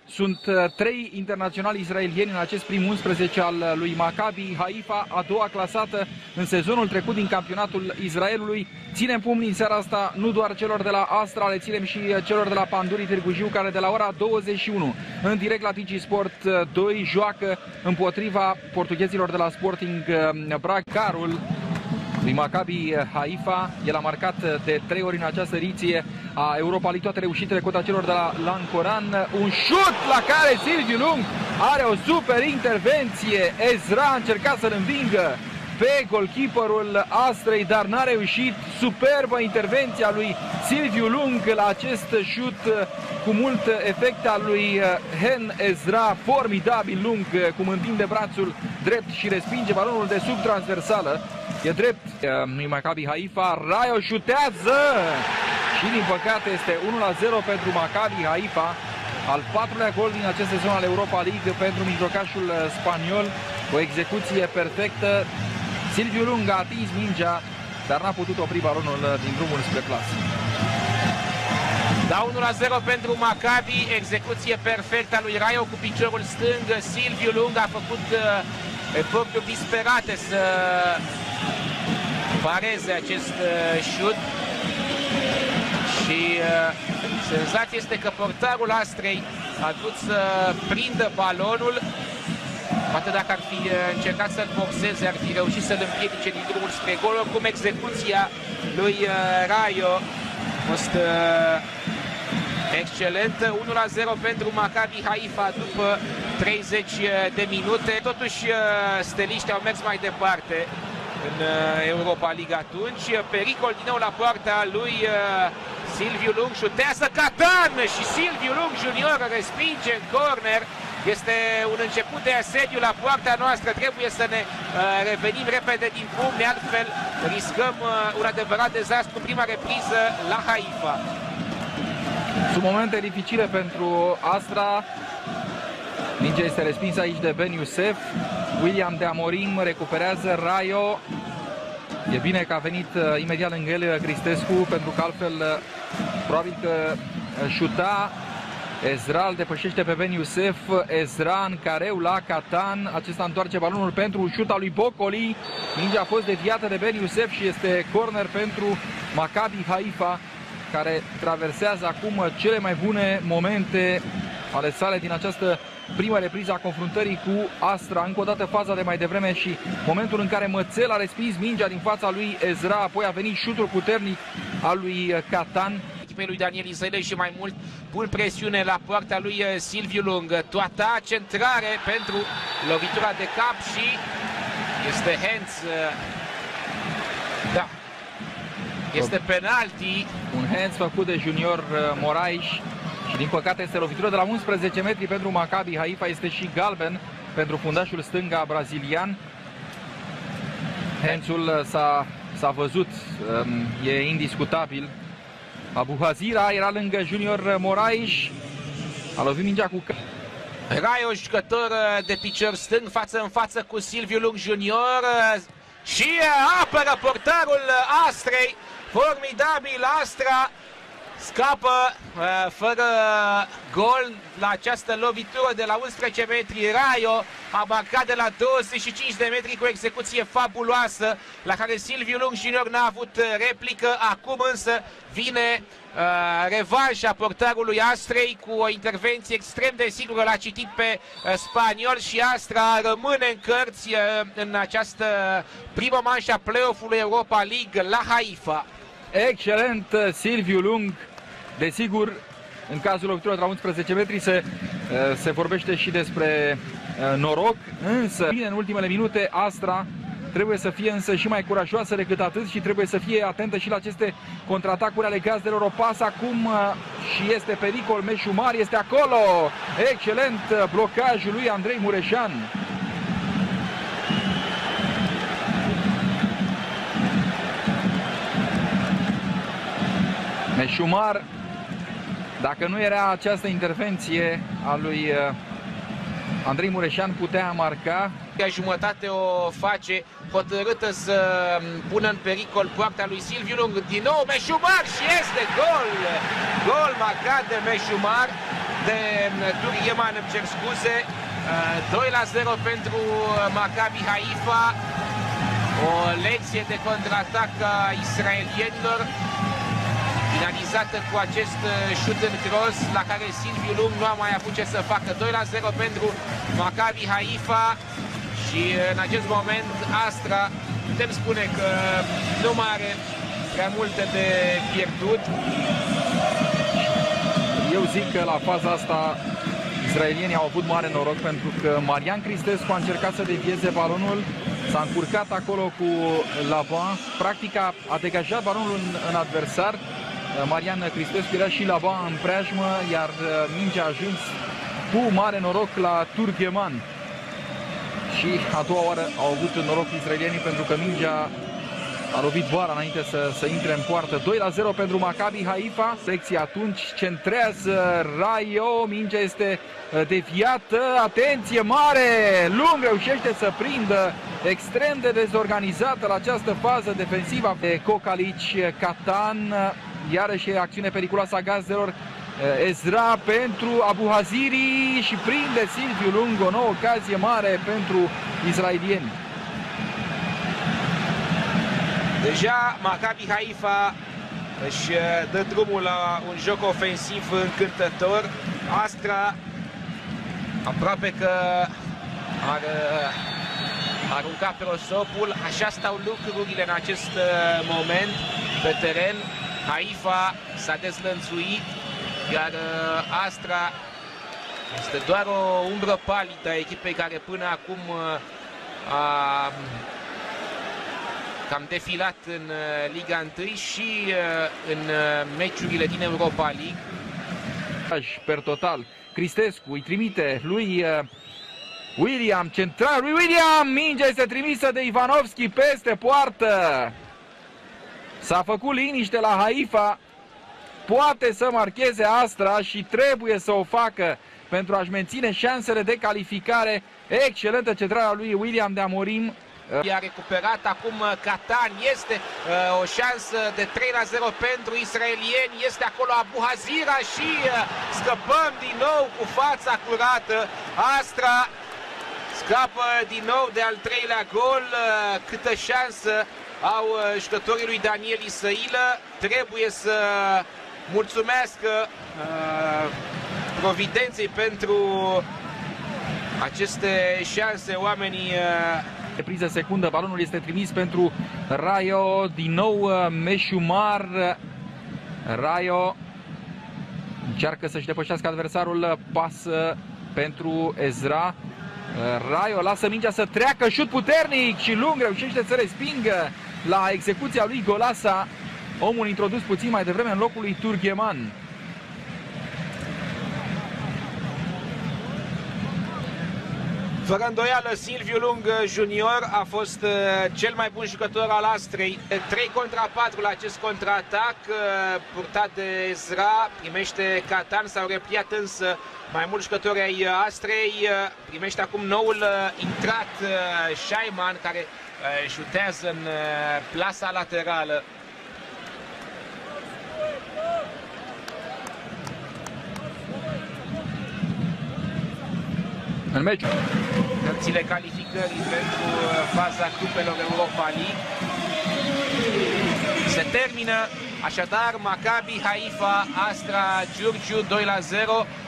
Sunt 3 internaționali israelieni în acest prim 11 al lui Maccabi Haifa, a doua clasată în sezonul trecut din campionatul Israelului. Ținem pumnii în seara asta nu doar celor de la Astra, le ținem și celor de la Pandurii Târgu Jiu, care de la ora 21 în direct la Digi Sport 2 joacă împotriva portughezilor de la Sporting Braga. Carul lui Maccabi Haifa, el a marcat de 3 ori în această ediție a Europa League, toate reușitele cota celor de la Lancoran. Un șut la care Silviu Lung are o super intervenție. Ezra a încercat să-l învingă pe golkeeperul Astrei, dar n-a reușit. Superbă intervenția lui Silviu Lung la acest șut cu mult efect al lui Hen Ezra. Formidabil Lung cum întinde brațul drept și respinge balonul de sub transversală. E drept lui Maccabi Haifa. Raio șutează și din păcate este 1-0 pentru Maccabi Haifa. Al 4-lea gol din acest sezon al Europa League pentru mijlocașul spaniol. O execuție perfectă. Silviu Lung a atins mingea, dar n-a putut opri balonul din drumul spre plasă. Da, 1-0 pentru Maccabi, execuție perfectă a lui Raio cu piciorul stâng. Silviu Lung a făcut eforturi disperate să pareze acest șut și senzația este că portarul Astrei a vrut să prindă balonul. Poate dacă ar fi încercat să-l boxeze, ar fi reușit să-l împiedice din drumul spre gol. Oricum, execuția lui Raio a fost excelentă. 1-0 pentru Maccabi Haifa după 30 de minute. Totuși, steliștii au mers mai departe în Europa League atunci. Pericol din nou la poarta lui Silviu Lung. Șutează Catan și Silviu Lung junior respinge în corner. Este un început de asediu la poarta noastră. Trebuie să ne revenim repede din pumni, altfel riscăm un adevărat dezastru în prima repriză la Haifa. Sunt momente dificile pentru Astra. Mingea este respinsă aici de Ben Youssef. William de Amorim recuperează Raio. E bine că a venit imediat lângă el Cristescu, pentru că altfel probabil că șuta. Ezra îl depășește pe Ben Youssef. Ezra în careu la Catan. Acesta întoarce balonul pentru un șut al lui Bocoli. Mingea a fost deviată de Ben Youssef și este corner pentru Maccabi Haifa, care traversează acum cele mai bune momente ale sale din această prima repriză a confruntării cu Astra. Încă o dată faza de mai devreme și momentul în care Mățel a respins mingea din fața lui Ezra, apoi a venit șutul puternic al lui Catan. Lui Daniel Israele și mai mult pun presiune la poarta lui Silviu Lung. Toata centrare pentru lovitura de cap și este hands. Da. Este penalti. Un hands făcut de Junior Moraes și din păcate este lovitură de la 11 metri pentru Maccabi Haifa. Este și galben pentru fundașul stânga brazilian. Hands-ul s-a văzut, e indiscutabil. Abu Hazira era lângă Junior Moraes. A lovit mingea cu... Raio, jucător de picior stâng, față în față cu Silviu Lung junior. Și apără portarul Astrei. Formidabil Astra. Scapă fără gol la această lovitură de la 11 metri. Raio a marcat de la 25 de metri cu o execuție fabuloasă la care Silviu Lung junior n-a avut replică. Acum însă vine revanșa portarului Astrei cu o intervenție extrem de sigură. L-a citit pe spaniol și Astra rămâne în cărți în această primă manșă a play-off-ului Europa League la Haifa. Excelent Silviu Lung. Desigur, în cazul loviturilor de la 11 metri se vorbește și despre noroc, însă bine, în ultimele minute Astra trebuie să fie însă și mai curajoasă decât atât și trebuie să fie atentă și la aceste contraatacuri ale gazdelor. O pasă acum și este pericol. Meșumar este acolo. Excelent blocajul lui Andrei Mureșan. Meșumar, dacă nu era această intervenție a lui Andrei Mureșan, putea marca. Jumătate o face, hotărâtă să pună în pericol poarta lui Silviu Lung. Din nou Meșumar și este gol! Gol marcat de Meșumar. de Turgheman, îmi cer scuze. 2-0 pentru Maccabi Haifa. O lecție de contraatac a israelienilor, finalizată cu acest șut în cross, la care Silviu Lung nu a mai avut ce să facă. 2-0 pentru Maccabi Haifa și în acest moment Astra, putem spune că nu mai are prea multe de pierdut. Eu zic că la faza asta israelienii au avut mare noroc, pentru că Marian Cristescu a încercat să devieze balonul, s-a încurcat acolo cu Laban, practic a degajat balonul în adversar. Marian Cristescu era și Laban în preajmă, iar mingea a ajuns cu mare noroc la Turgheman. Și a doua oară au avut noroc israelienii, pentru că mingea a lovit bara înainte să intre în poartă. 2-0 pentru Maccabi Haifa. Secția atunci centrează Raio, mingea este deviată, atenție mare, Lung reușește să prindă, extrem de dezorganizată la această fază defensivă de Cocalici. Catan, iarăși acțiune periculoasă a gazdelor. Ezra pentru Abu Haziri și prinde Silviu Lung, o nouă ocazie mare pentru israelieni. Deja Maccabi Haifa își dă drumul la un joc ofensiv încântător. Astra aproape că ar arunca prosopul. Așa stau lucrurile în acest moment pe teren. Haifa s-a dezlănțuit, iar Astra este doar o umbră palidă a echipei care până acum a cam defilat în Liga 1 și în meciurile din Europa League. Per total, Cristescu îi trimite lui William, central lui William, mingea este trimisă de Ivanovski peste poartă. S-a făcut liniște la Haifa, poate să marcheze Astra și trebuie să o facă pentru a-și menține șansele de calificare. Excelentă centrala lui William de Amorim. I-a recuperat acum Catan, este o șansă de 3-0 pentru israelieni, este acolo Abu Hazira și scăpăm din nou cu fața curată. Astra scapă din nou de al treilea gol. Câtă șansă au jucătorii lui Daniel Isăilă. Trebuie să mulțumească providenței pentru aceste șanse oamenii. Priză secundă, balonul este trimis pentru Raio, din nou Meșumar. Raio încearcă să-și depășească adversarul, pasă pentru Ezra. Raio lasă mingea să treacă, șut puternic și Lung reușește să respingă la execuția lui Golasa, omul introdus puțin mai devreme în locul lui Turgheman. Fără îndoială, Silviu Lung junior a fost cel mai bun jucător al Astrei. 3 contra 4 la acest contraatac purtat de Ezra, primește Catan, s-au repliat însă mai mulți jucători ai Astrei. Primește acum noul intrat Shaiman, care șutează în plasa laterală. În meciul cărțile calificării pentru faza cupelor Europa League se termină, așadar Maccabi Haifa Astra Giurgiu 2-0.